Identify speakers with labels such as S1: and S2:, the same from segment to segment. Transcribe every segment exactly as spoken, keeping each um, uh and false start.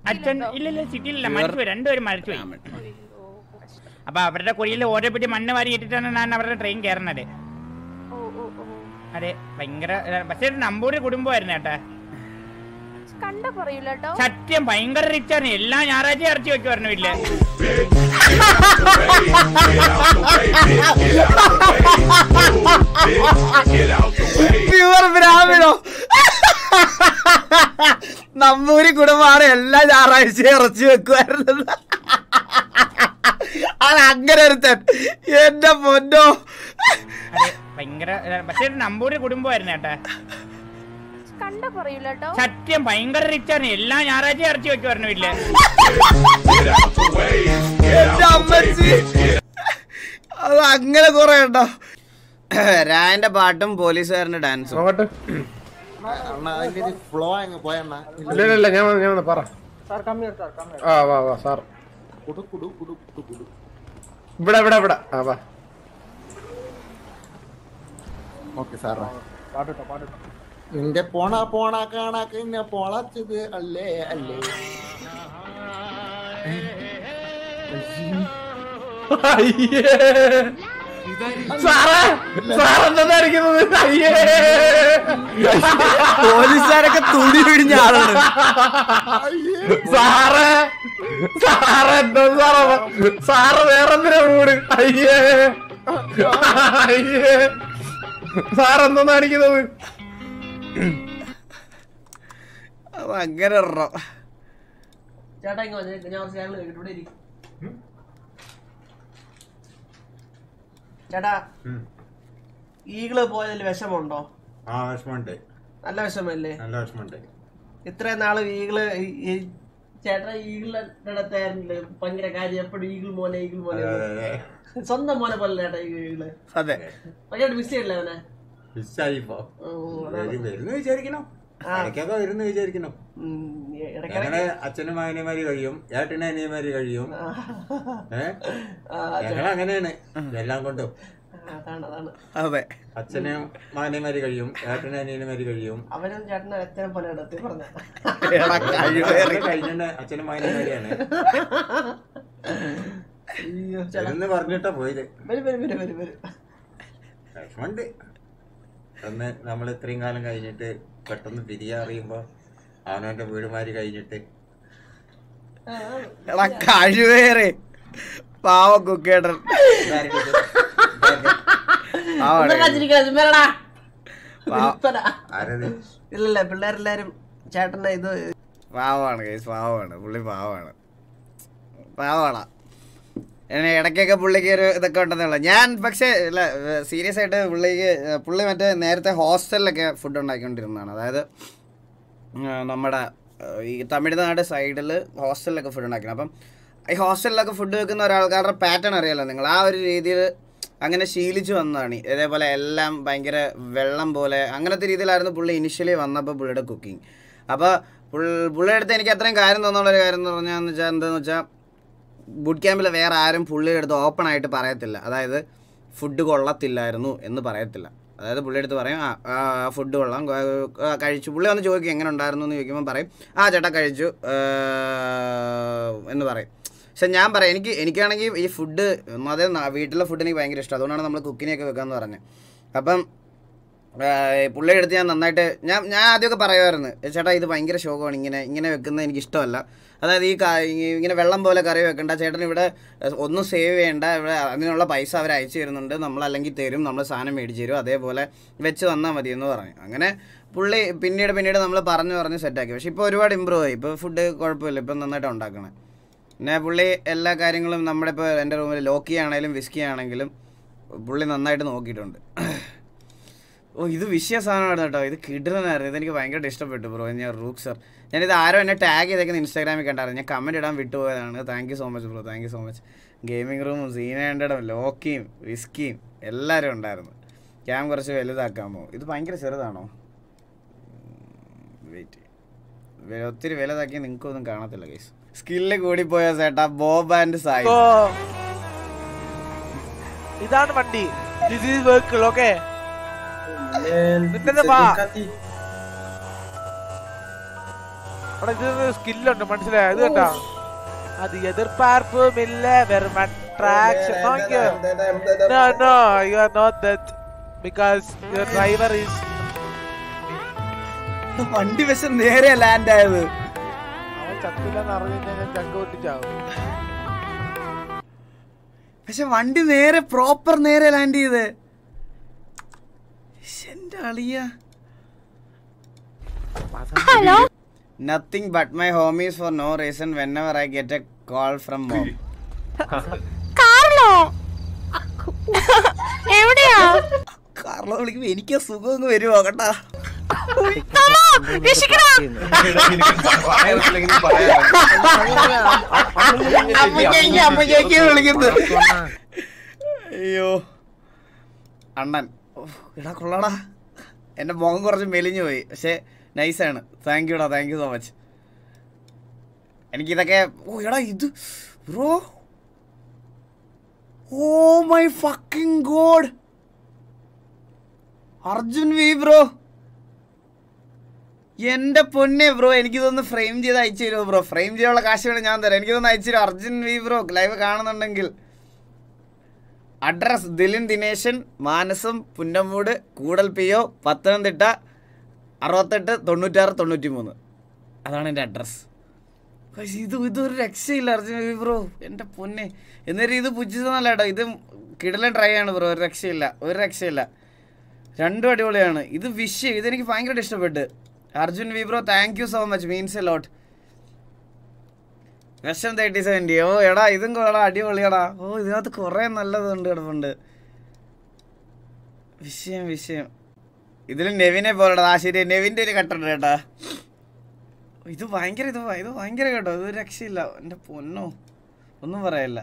S1: അച്ഛൻ ഇല്ലല്ല സിറ്റിയിലില്ല മരിച്ചുപോയി രണ്ടുപേരും മരിച്ചുപോയി അപ്പൊ അവരുടെ കുഴിയിൽ ഓരോ പിടി മണ്ണ് വാരി ഇട്ടിട്ടാണ് ഞാൻ അവരുടെ ട്രെയിൻ കയറുന്നത് അതെ ഭയങ്കര പക്ഷേ നമ്പൂരി കുടുംബമായിരുന്നു ഏട്ടാ സത്യം ഭയങ്കര റിച്ചാണ് എല്ലാ ഞായറാഴ്ച ഇറച്ചി വെക്കുമായിരുന്നു വീട്ടില്
S2: ബ്രാഹ്മണോ നമ്പൂരി കുടുംബമാണ് എല്ലാ ഞായറാഴ്ച ഇറച്ചി വെക്കുമായിരുന്നു അത് അങ്ങനെ ഒരുത്തൻ എന്റെ പൊന്നോ
S1: അതെ ഭയങ്കര പക്ഷേ നമ്പൂരി കുടുംബമായിരുന്നു ഏട്ടാ സത്യം ഭയങ്കര റിച്ചാണ് എല്ലാ ഞായറാഴ്ച ഇറച്ചി വെക്കുമായിരുന്നു വീട്ടില്
S2: അത് അങ്ങനെ കൊറേ ഉണ്ടോ രായന്റെ പാട്ടും പോലീസുകാരന്റെ ഡാൻസും
S3: ഇവിടെ ഇവിടെ ഇവിടെ
S4: നിന്റെ പോണ പോണ കാണാക്ക് എന്നെ പൊളച്ചത് അല്ലേ അല്ലേ
S2: പോലീസുകാരൊക്കെ തുണി പിടിഞ്ഞ ആളാണ്
S3: സാറേ സാറ് എന്താ സാറ സാറ് വേറെന്തിനാ മൂട് അയ്യേ അയ്യേ സാറെന്താ കാണിക്കുന്നത്
S2: അങ്ങനെ
S5: ചേട്ടാ ഞാൻ ചേട്ടാ ഈഗിള് പോയതിൽ വിഷമുണ്ടോ?
S4: ആ വിഷമുണ്ട്.
S5: നല്ല വിഷമല്ലേ?
S4: നല്ല വിഷമുണ്ട്.
S5: ഇത്രയും നാള് ഈഗിള് ചേട്ടാ ഈഗിളിന്റെ അടുത്തായിരുന്നില്ലേ ഭയങ്കര കാര്യം എപ്പോഴും ഈഗിൾ മോനെ ഈഗിൾ മോനെ സ്വന്തം മോനെ പോലെ ചേട്ടാ ഈഗിള് ഭയങ്കര മിസ് ചെയ്യല്ലേ അവനെ?
S4: മിസ്സായിപ്പോ വരുന്നു വിചാരിക്കണം, ഇടയ്ക്കൊക്കെ വരുന്നു വിചാരിക്കണം. ഞങ്ങളെ അച്ഛനും മകനെമാര് കഴിയും, ഏട്ടനും അനിയന്മാര് കഴിയും. ഏഹ് ഞങ്ങളങ്ങനെയാണ് എല്ലാം കൊണ്ടും.
S2: അതെ,
S4: അച്ഛനും മകനെമാര് കഴിയും, ഏട്ടനും അനിയന്മാര് കഴിയും.
S5: അവനും ചേട്ടനും അച്ഛനെ പോലെ
S4: കഴിഞ്ഞ അച്ഛനും മകനെമാരിയാണ് എന്ന് പറഞ്ഞിട്ടാ പോയത്. വിഷമുണ്ട്. അന്ന് നമ്മൾ ഇത്രയും കാലം കഴിഞ്ഞിട്ട് പെട്ടെന്ന് പിരിയാ അറിയുമ്പോ അവനവന്റെ വീടുമാരി കഴിഞ്ഞിട്ട്
S2: കഴിവേറെ പാവ കുക്കേട്ടൻ
S5: ഇല്ലല്ല പിള്ളേരെല്ലാരും ചേട്ടന്റെ ഇത്
S2: പാവാണ് കേസ്, പാവാണ് പുള്ളി, പാവാണ് പാവാണ് ഇടയ്ക്കൊക്കെ പുള്ളിക്ക് ഒരു ഇതൊക്കെ ഉണ്ടെന്നുള്ള ഞാൻ. പക്ഷേ ഇല്ല, സീരിയസ് ആയിട്ട് പുള്ളിക്ക് പുള്ളി മറ്റേ നേരത്തെ ഹോസ്റ്റലിലൊക്കെ ഫുഡ് ഉണ്ടാക്കിക്കൊണ്ടിരുന്നതാണ്. അതായത് നമ്മുടെ ഈ തമിഴ്നാട് സൈഡിൽ ഹോസ്റ്റലിലൊക്കെ ഫുഡ് ഉണ്ടാക്കണം. അപ്പം ഈ ഹോസ്റ്റലിലൊക്കെ ഫുഡ് വെക്കുന്ന ഒരാൾക്കാരുടെ പാറ്റേൺ അറിയാലോ നിങ്ങൾ, ആ ഒരു രീതിയിൽ അങ്ങനെ ശീലിച്ച് വന്നതാണ്. ഇതേപോലെ എല്ലാം ഭയങ്കര വെള്ളം പോലെ അങ്ങനത്തെ രീതിയിലായിരുന്നു പുള്ളി ഇനിഷ്യലി വന്നപ്പോൾ പുള്ളിയുടെ കുക്കിംഗ്. അപ്പോൾ പുള്ളിയുടെ അടുത്ത് എനിക്ക് അത്രയും കാര്യം തോന്നുന്നുള്ളൊരു കാര്യം എന്ന് പറഞ്ഞാൽ വെച്ചാൽ എന്താണെന്ന് വെച്ചാൽ ബൂട്ട് ക്യാമ്പിൽ വേറെ ആരും പുള്ളിയുടെ അടുത്ത് ഓപ്പൺ ആയിട്ട് പറയത്തില്ല. അതായത് ഫുഡ് കൊള്ളത്തില്ലായിരുന്നു എന്ന് പറയത്തില്ല. അതായത് പുള്ളിയുടെ അടുത്ത് പറയും ആ ഫുഡ് കൊള്ളാം കഴിച്ചു. പുള്ളി വന്ന് ചോദിക്കും എങ്ങനെ ഉണ്ടായിരുന്നു എന്ന് ചോദിക്കുമ്പോൾ പറയും ആ ചേട്ടാ കഴിച്ചു എന്ന് പറയും. പക്ഷെ ഞാൻ പറയാം എനിക്ക് എനിക്കാണെങ്കിൽ ഈ ഫുഡ് അതേ വീട്ടിലെ ഫുഡ് എനിക്ക് ഭയങ്കര ഇഷ്ടം. അതുകൊണ്ടാണ് നമ്മൾ കുക്കിനെയൊക്കെ വെക്കാമെന്ന് പറഞ്ഞത്. അപ്പം പുള്ളിയുടെ അടുത്ത് ഞാൻ നന്നായിട്ട് ഞാൻ ഞാൻ ആദ്യമൊക്കെ പറയുമായിരുന്നു ചേട്ടാ ഇത് ഭയങ്കര ശോകമാണ്, ഇങ്ങനെ ഇങ്ങനെ വെക്കുന്നത് എനിക്കിഷ്ടമല്ല. അതായത് ഈ ഇങ്ങനെ വെള്ളം പോലെ കറി വെക്കണ്ട ചേട്ടൻ, ഇവിടെ ഒന്നും സേവ് ചെയ്യേണ്ട, ഇവിടെ അതിനുള്ള പൈസ അവർ അയച്ചു തരുന്നുണ്ട്, നമ്മളല്ലെങ്കിൽ തരും, നമ്മൾ സാധനം മേടിച്ച് തരും, അതേപോലെ വെച്ച് തന്നാൽ മതി എന്ന് പറഞ്ഞു. അങ്ങനെ പുള്ളി പിന്നീട് പിന്നീട് നമ്മൾ പറഞ്ഞു പറഞ്ഞ് സെറ്റാക്കി. പക്ഷേ ഇപ്പോൾ ഒരുപാട് ഇമ്പ്രൂവ് ആയി. ഇപ്പോൾ ഫുഡ് കുഴപ്പമില്ല, ഇപ്പം നന്നായിട്ട് ഉണ്ടാക്കണേ. പിന്നെ പുള്ളി എല്ലാ കാര്യങ്ങളും നമ്മുടെ ഇപ്പോൾ എൻ്റെ റൂമിൽ ലോക്കി ആണെങ്കിലും വിസ്കി ആണെങ്കിലും പുള്ളി നന്നായിട്ട് നോക്കിയിട്ടുണ്ട്. ഓ ഇത് വിഷയ സാധനമാണ് കേട്ടോ, ഇത് കിടലനായിരുന്നു, ഇതെനിക്ക് ഭയങ്കരമായിട്ട് ഇഷ്ടപ്പെട്ടു ബ്രോ. ഞാൻ റൂക്ക് സർ, ഞാനിത് ആരോ എന്നെ ടാഗ് ചെയ്തേക്കുന്ന ഇൻസ്റ്റാഗ്രാമിൽ കണ്ടായിരുന്നു, ഞാൻ കമൻറ്റ് ഇടാൻ വിട്ടുപോയതാണ്. Thank you so much bro, thank you so much. Gaming റൂമും സീന ഹൺഡ്രഡും ലോക്കിയും വിസ്കിയും എല്ലാവരും ഉണ്ടായിരുന്നു. ക്യാം കുറച്ച് വലുതാക്കാമോ? ഇത് ഭയങ്കര ചെറുതാണോ? വെയിറ്റ്, ഒത്തിരി വലുതാക്കി നിങ്ങൾക്കൊന്നും കാണത്തില്ല ഗൈസ്. സ്കില്ല് കൂടിപ്പോയ ചേട്ടാ ബോബ് ആൻഡ് സായി.
S6: ഇതാണ് വണ്ടി, ദിസ് ഈസ് വെഹിക്കിൾ. ഓക്കേ അവിടെ ഇത് സ്കില്ലുണ്ട് മനസ്സിലായോ ഇത് കണ്ടാ അത് എതിർപ്പാർപ്പുമില്ല വെറും attraction നോക്കിയോ no no you are not that because your driver is
S2: വണ്ടി പക്ഷെ നേരെ ലാൻഡ് ആയത്
S6: അവൻ ചത്തില്ലെന്ന് അറിഞ്ഞാൽ ഞാൻ ചങ്ക പൊട്ടിച്ചാവും
S2: പക്ഷെ വണ്ടി നേരെ പ്രോപ്പർ നേരെ ലാൻഡ് ചെയ്ത് എന്റെ അളിയ nothing but my homies for no reason whenever I get a call from mom.
S7: കാർലോ എവിടെയാ
S2: കാർലോ വിളിക്കുമ്പോ എനിക്ക് സുഖം അങ്ങ് വരുമോ കേട്ടാ അയ്യോ അണ്ണൻ എടാ കൊള്ളാടാ എന്റെ മുഖം കുറച്ച് മെലിഞ്ഞു പോയി പക്ഷെ നൈസാണ് താങ്ക് യുടാ താങ്ക് യു സോ മച്ച് എനിക്കിതൊക്കെ ഓ എടാ ഇത് bro oh my fucking god Arjun V bro എന്റെ പൊന്നെ ബ്രോ എനിക്കിതൊന്ന് ഫ്രെയിം ചെയ്ത് അയച്ചു തരുമോ ബ്രോ ഫ്രെയിം ചെയ്യാനുള്ള കാശ് വേണം ഞാൻ തരാം എനിക്കിതൊന്ന് അയച്ചു തരും അർജുൻ വി ബ്രോ ലൈവ് കാണുന്നുണ്ടെങ്കിൽ address Dilin Dineshan Manasam Punnamoodu Koodal P O Pathanamthitta അറുപത്തെട്ട് തൊണ്ണൂറ്റാറ് തൊണ്ണൂറ്റി മൂന്ന് അതാണ് എൻ്റെ അഡ്രസ്സ് ഇത് ഇതൊരു രക്ഷയില്ല അർജുൻ വി ബ്രോ എൻ്റെ പൊന്നെ എന്നൊരു ഇത് പുച്ഛിച്ചതല്ല കേട്ടോ ഇത് കിടലൻ ട്രൈ ആണ് ബ്രോ ഒരു രക്ഷയില്ല ഒരു രക്ഷയില്ല രണ്ടും അടിപൊളിയാണ് ഇത് വിഷ് ഇതെനിക്ക് ഭയങ്കരമായിട്ട് ഇഷ്ടപ്പെട്ട് Arjun V bro thank you so much means a lot വിഷം തേർട്ടി സെവൻറ്റി ഓ എടാ ഇതും കൊള്ളടാ അടിപൊളിയടാ ഓ ഇതിനകത്ത് കുറേ നല്ലതുണ്ട് കിടപ്പുണ്ട് വിഷയം വിഷയം ഇതിൽ നെവിനെ പോലെടാ ആ ശരി നെവിൻ്റെ ഒരു കട്ടുണ്ട് കേട്ടാ ഇത് ഭയങ്കര ഇത് ഇത് ഭയങ്കര കേട്ടോ ഇത് രക്ഷയില്ല എൻ്റെ പൊന്നോ ഒന്നും പറയല്ല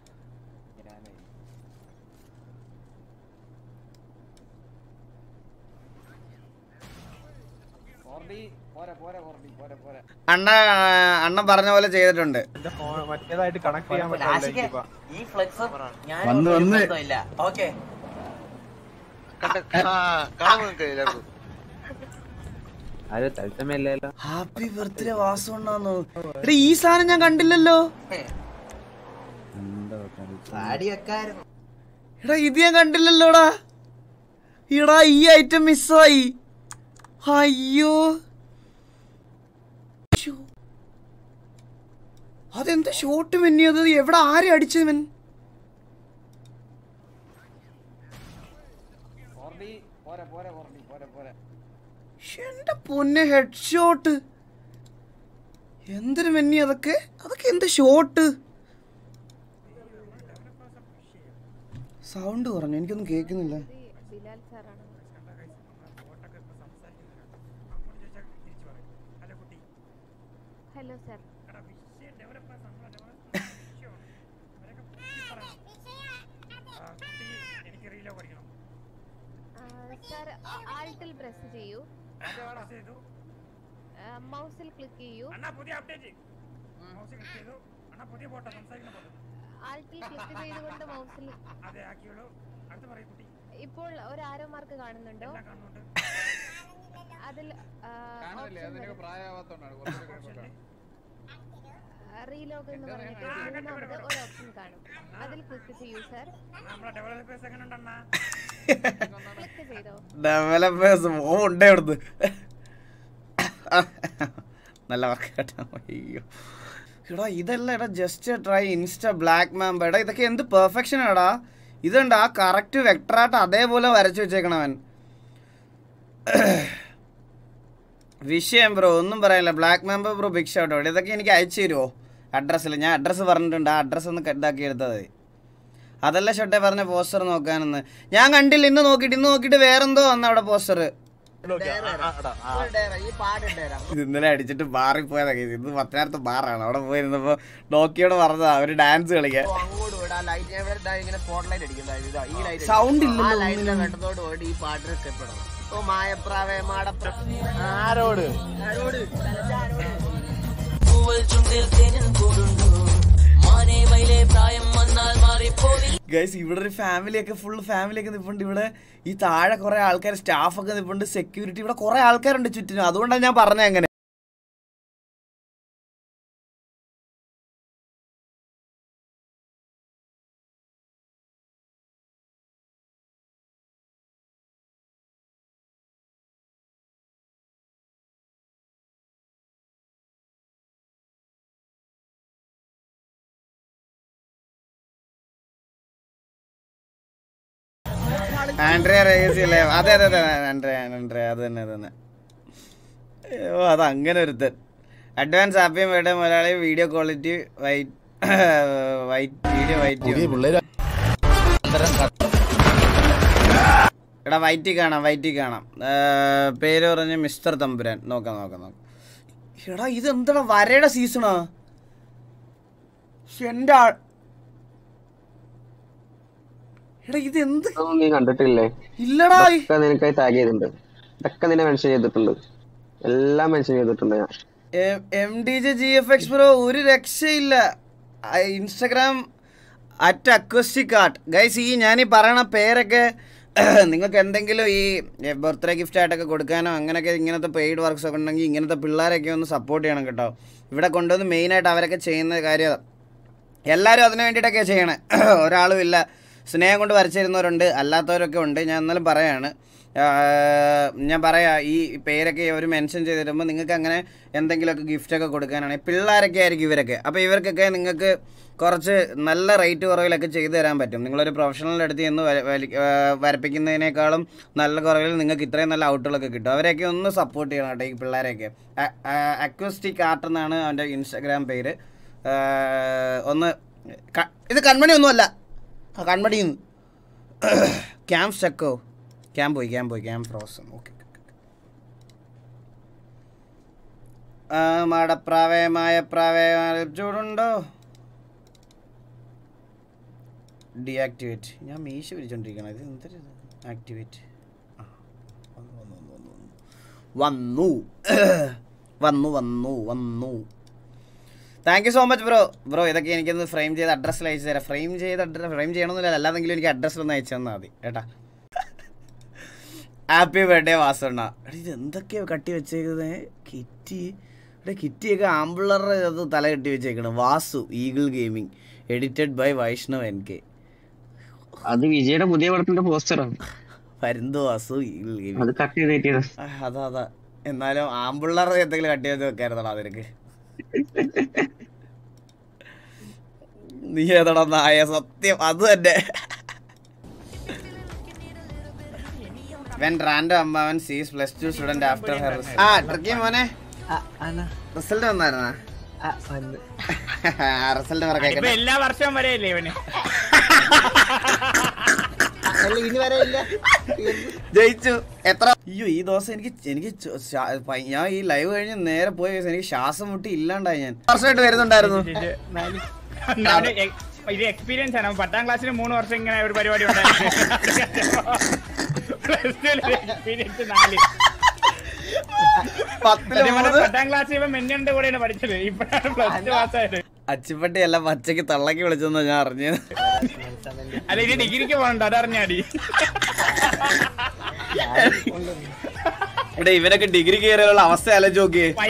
S2: അണ്ണ അണ്ണൻ പറഞ്ഞ പോലെ ചെയ്തിട്ടുണ്ട്
S6: മറ്റേതായിട്ട് കണക്ട് ചെയ്യാൻ പറ്റില്ല
S5: ഈ ഫ്ലെക്സ് ഞാൻ
S3: വന്ന് വന്ന്
S5: ഓക്കെ
S2: ഹാപ്പി ബർത്ത്ഡേ വാസു ഉണ്ടാന്നോ എടാ ഈ സാധനം ഞാൻ കണ്ടില്ലല്ലോ എടാ ഇത് ഞാൻ കണ്ടില്ലല്ലോടാ എടാ ഈ ഐറ്റം മിസ്സായി അയ്യോ അതെന്താ ഷോട്ട് മെന്നിയത് എവിടെ ആരെ അടിച്ചവൻ എന്റെ പൊന്നെ ഹെഡ് ഷോട്ട് എന്തൊരു മെന്നി അതൊക്കെ അതൊക്കെ എന്ത് ഷോട്ട് സൗണ്ട് കുറഞ്ഞു എനിക്കൊന്നും കേൾക്കുന്നില്ല
S7: ഹലോ സർ സർ ആൾട്ടിൽ പ്രസ് ചെയ്യൂ മൗസിൽ ക്ലിക്ക് ചെയ്യൂ ആൾട്ടിൽ ക്ലിക്ക് ചെയ്തുകൊണ്ട് മൗസിൽ ഇപ്പോൾ ഒരു ആരോ മാർക്ക് കാണുന്നുണ്ടോ അതിൽ റീലോഗ് എന്ന് പറഞ്ഞിട്ട് മൂന്നാമത് ഒരു ഓപ്ഷൻ കാണും അതിൽ ക്ലിക്ക് ചെയ്യൂ സർ ക്ലിക്ക് ചെയ്തോ
S2: ഡെവലപ്പേഴ്സ് ഉണ്ടേ അവിടുന്ന് നല്ല വർക്ക് കേട്ടോ അയ്യോ എടാ ഇതല്ല എടാ just try insta black mamba എടാ ഇതൊക്കെ എന്ത് പെർഫെക്ഷൻ എടാ ഇതുണ്ട് ആ കറക്റ്റ് വെക്ടറായിട്ട് അതേപോലെ വരച്ചു വെച്ചേക്കണവൻ വിഷയം ബ്രോ ഒന്നും പറയാനില്ല black mamba bro big shot അവിടെ ഇതൊക്കെ എനിക്ക് അയച്ചു തരുമോ അഡ്രസ്സിൽ ഞാൻ അഡ്രസ്സ് പറഞ്ഞിട്ടുണ്ട് ആ അഡ്രസ്സ് ഒന്ന് ഇതാക്കി എടുത്തത് അതല്ല ഷോട്ടെ പറഞ്ഞ പോസ്റ്റർ നോക്കാനെന്ന് ഞാൻ കണ്ടില്ല ഇന്ന് നോക്കിയിട്ട് ഇന്ന് നോക്കിയിട്ട് വേറെന്തോ വന്ന അവിടെ പോസ്റ്റർ ഇത് ഇന്നലെ അടിച്ചിട്ട് ബാറിൽ പോയതൊക്കെ ഇത് പത്തനായിരത്ത് ബാറാണ് അവിടെ പോയിരുന്നപ്പോ ഡോക്കിയോട് പറഞ്ഞതാ അവര് ഡാൻസ് കളിക്കാൻ സൗണ്ട് ഇല്ലല്ലോ
S5: ഈ പാട്ട് ഇഷ്ടപ്പെടണം ഓ മായപ്രാവേ മാടപ്ര ആരോട് ആരോട്
S2: ഗൈസ് ഇവിടെ ഒരു ഫാമിലിയൊക്കെ ഫുൾ ഫാമിലിയൊക്കെ നിൽപ്പുണ്ട് ഇവിടെ ഈ താഴെ കുറെ ആൾക്കാർ സ്റ്റാഫൊക്കെ നിൽപ്പുണ്ട് സെക്യൂരിറ്റി ഇവിടെ കുറെ ആൾക്കാരുണ്ട് ചുറ്റിനും അതുകൊണ്ടാണ് ഞാൻ പറഞ്ഞത് അങ്ങനെ ആൻഡ്രിയ റേസി അല്ലേ? അതെ അതെ അതെ ആൻഡ്രിയ ആൻഡ്രിയ അത് തന്നെ അത് തന്നെ. ഓ അത് അങ്ങനെ ഒരുത്തൻ. Advance happy birthday Malayali. Video quality white white video white. എടാ വൈറ്റി കാണാം വൈറ്റി കാണാം. പേര് പറഞ്ഞ് മിസ്റ്റർ തമ്പുരാൻ. നോക്കാം നോക്കാം നോക്കാം. എടാ ഇത് എന്താ വരയുടെ സീസണാ? എന്റെ എടാ ഇത് എന്ത്
S8: നീ കണ്ടിട്ടില്ലേ?
S2: ഇല്ലടാ.
S8: നിനക്കായി ടാഗ് ചെയ്തിട്ടുണ്ട്. ഇതൊക്കെ നിന്നെ മെൻഷൻ ചെയ്തിട്ടുണ്ട്. എല്ലാം മെൻഷൻ ചെയ്തിട്ടുണ്ട് ഞാൻ.
S2: M D J G F X bro ഒരു രക്ഷയില്ല. Instagram at acoustic art. Guys ഈ ഞാനീ പറയണ പേരൊക്കെ നിങ്ങൾക്ക് എന്തെങ്കിലും ഈ ബർത്ത്ഡേ ഗിഫ്റ്റ് ആയിട്ടൊക്കെ കൊടുക്കാനോ അങ്ങനെയൊക്കെ ഇങ്ങനത്തെ പെയ്ഡ് വർക്ക്സ് ഒക്കെ ഉണ്ടെങ്കിൽ ഇങ്ങനത്തെ പിള്ളേരൊക്കെ ഒന്ന് സപ്പോർട്ട് ചെയ്യണം കേട്ടോ. ഇവിടെ കൊണ്ടുവന്ന് മെയിനായിട്ട് അവരൊക്കെ ചെയ്യുന്ന കാര്യം എല്ലാവരും അതിന് വേണ്ടിയിട്ടൊക്കെ ചെയ്യണേ. ഒരാളും ഇല്ല. സ്നേഹം കൊണ്ട് വരച്ചിരുന്നവരുണ്ട്, അല്ലാത്തവരൊക്കെ ഉണ്ട്. ഞാൻ എന്നാലും പറയാണ്, ഞാൻ പറയാം ഈ പേരൊക്കെ അവർ മെൻഷൻ ചെയ്തിരുമ്പോൾ നിങ്ങൾക്ക് അങ്ങനെ എന്തെങ്കിലുമൊക്കെ ഗിഫ്റ്റൊക്കെ കൊടുക്കാനാണ്. പിള്ളേരൊക്കെ ആയിരിക്കും ഇവരൊക്കെ. അപ്പോൾ ഇവർക്കൊക്കെ നിങ്ങൾക്ക് കുറച്ച് നല്ല റേറ്റ് കുറവിലൊക്കെ ചെയ്തു തരാൻ പറ്റും. നിങ്ങളൊരു പ്രൊഫഷണലിൻ്റെ അടുത്ത് ചെന്ന് വരപ്പിക്കുന്നതിനേക്കാളും നല്ല കുറവിൽ നിങ്ങൾക്ക് ഇത്രയും നല്ല ഔട്ടുകളൊക്കെ കിട്ടും. അവരെയൊക്കെ ഒന്ന് സപ്പോർട്ട് ചെയ്യണം കേട്ടോ ഈ പിള്ളേരെയൊക്കെ. അക്വസ്റ്റിക് ആർട്ട് എന്നാണ് അവൻ്റെ ഇൻസ്റ്റാഗ്രാം പേര്. ഒന്ന് ഇത് കൺമണി ഒന്നുമല്ല, കൺമണിന്ന് ക്യാമ്പ് സ്റ്റക്കോ ക്യാമ്പ് പോയി ക്യാമ്പ് പോയി ക്യാമ്പ് ഫ്രോസൺ. ഓക്കെ മാടപ്രാവേ മായപ്രാവേ ചൂടുണ്ടോ? ഡീആക്ടിവേറ്റ്. ഞാൻ മീശ വിളിച്ചോണ്ടിരിക്കണം. ഇത് എന്തൊരു ആക്ടിവേറ്റ് വന്നു വന്നു വന്നു വന്നു. Thank you so much bro. Bro ഇതൊക്കെ എനിക്കൊന്ന് ഫ്രെയിം ചെയ്ത് അഡ്രസ്സിൽ അയച്ചു തരാം. ഫ്രെയിം ചെയ്ത് അഡ്രസ് ഫ്രെയിം ചെയ്യണമെന്നില്ല, അല്ലാതെങ്കിലും എനിക്ക് അഡ്രസ്സിലൊന്ന് അയച്ചു തന്നാൽ മതി കേട്ടാ. ഹാപ്പി ബർത്ത്ഡേ വാസണ്ണ. ഇത് എന്തൊക്കെയോ കട്ടി വെച്ചേക്കുന്നത് കിറ്റി. ഇവിടെ കിറ്റിയൊക്കെ ആമ്പിള്ളറുടെ അത് തല കെട്ടി വെച്ചേക്കണം. Vasu eagle gaming edited by Vaishnav N K.
S8: അത് വിജയുടെ പുതിയ പടത്തിന്റെ പോസ്റ്ററാണ്.
S2: പരുന്ത് വാസു ഈഗിൾ ഗെയിമിംഗ്.
S8: അത് കട്ട് ചെയ്ത്
S2: അതാ അതാ. എന്നാലും ആമ്പിള്ളറുടെ എന്തെങ്കിലും കട്ടി വെച്ച് വെക്കായിരുന്നോ അതിനൊക്കെ? നീ ഏതാടാ നായ സത്യം. അത് തന്നെ. When random അമ്മാവൻ sees plus two student after her. ആ ട്രിക്കി മോനെ റിസൾട്ട് വന്നായിരുന്നാ? റിസൾട്ട് പറയാം.
S1: എല്ലാ വർഷവും വരെയല്ലേ ഇവന്?
S5: ഇനി വരെ ഇല്ല.
S2: ജയിച്ചു. എത്ര? അയ്യോ ഈ ദിവസം എനിക്ക് എനിക്ക് ഞാൻ ഈ ലൈവ് കഴിഞ്ഞ് നേരെ പോയ എനിക്ക് ശ്വാസം മുട്ടി ഇല്ലാണ്ടായി. ഞാൻ വർഷമായിട്ട് വരുന്നുണ്ടായിരുന്നു.
S1: ഇത് എക്സ്പീരിയൻസ് ആണ്. പത്താം ക്ലാസ്സിന് മൂന്ന് വർഷം ഇങ്ങനെ ഒരു പരിപാടി ഉണ്ടായിരുന്നു. പത്താം ക്ലാസ്സിൽ ഇവൻ മെന്നുണ്ട് കൂടെയാണ് പഠിച്ചത്. ഇപ്പോഴാണ് പ്ലസ് ടു പാസ്സായത്.
S2: അച്ചിപ്പട്ടി എല്ലാം പച്ചക്ക് തള്ളക്കി വിളിച്ചെന്നാ ഞാൻ അറിഞ്ഞത്.
S1: അല്ല ഇനി ഡിഗ്രിക്ക് പോകണ്ട അതറിഞ്ഞാടി.
S2: ഇവിടെ ഇവരൊക്കെ ഡിഗ്രി കയറിയുള്ള അവസ്ഥ ആലോചിച്ച് നോക്കിയേ.